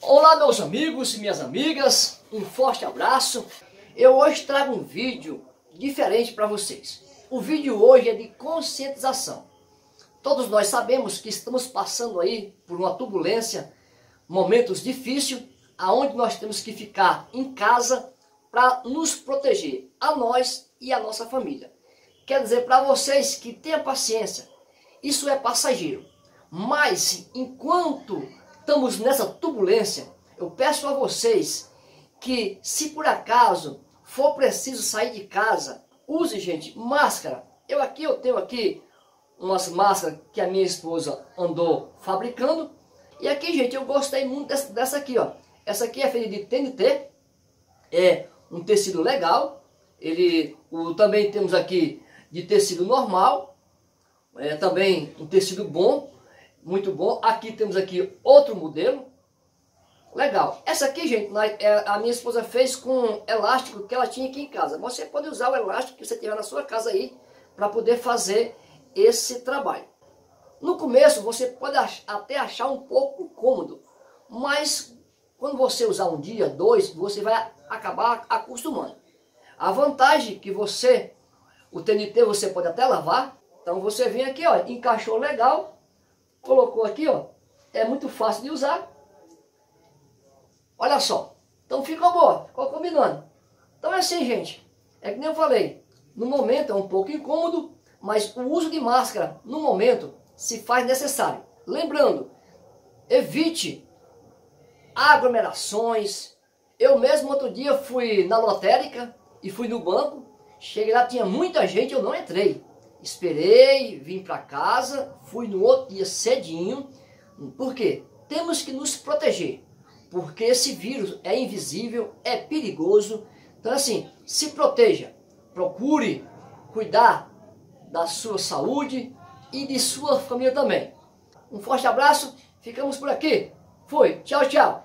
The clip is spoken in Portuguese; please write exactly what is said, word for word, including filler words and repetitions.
Olá meus amigos e minhas amigas, um forte abraço. Eu hoje trago um vídeo diferente para vocês. O vídeo hoje é de conscientização. Todos nós sabemos que estamos passando aí por uma turbulência, momentos difíceis, aonde nós temos que ficar em casa para nos proteger, a nós e a nossa família. Quer dizer para vocês que tenham paciência, isso é passageiro. Mas enquanto estamos nessa turbulência, eu peço a vocês que, se por acaso for preciso sair de casa, use, gente, máscara. Eu aqui, eu tenho aqui umas máscaras que a minha esposa andou fabricando. E aqui, gente, eu gostei muito dessa, dessa aqui, ó. Essa aqui é feita de T N T, é um tecido legal. Ele, o, também temos aqui de tecido normal, é também um tecido bom, muito bom. Aqui temos aqui outro modelo, legal. Essa aqui, gente, a minha esposa fez com elástico que ela tinha aqui em casa. Você pode usar o elástico que você tiver na sua casa aí para poder fazer esse trabalho. No começo você pode até achar um pouco cômodo, mas quando você usar um dia, dois, você vai acabar acostumando. A vantagem que você, o T N T você pode até lavar. Então você vem aqui, ó, encaixou legal, colocou aqui, ó, é muito fácil de usar. Olha só, então ficou boa, ficou combinando. Então é assim, gente, é que nem eu falei, no momento é um pouco incômodo, mas o uso de máscara, no momento, se faz necessário. Lembrando, evite aglomerações. Eu mesmo outro dia fui na lotérica e fui no banco, cheguei lá, tinha muita gente, eu não entrei. Esperei, vim para casa, fui no outro dia cedinho. Por quê? Temos que nos proteger, porque esse vírus é invisível, é perigoso. Então assim, se proteja, procure cuidar da sua saúde e de sua família também. Um forte abraço, ficamos por aqui. Fui, tchau, tchau.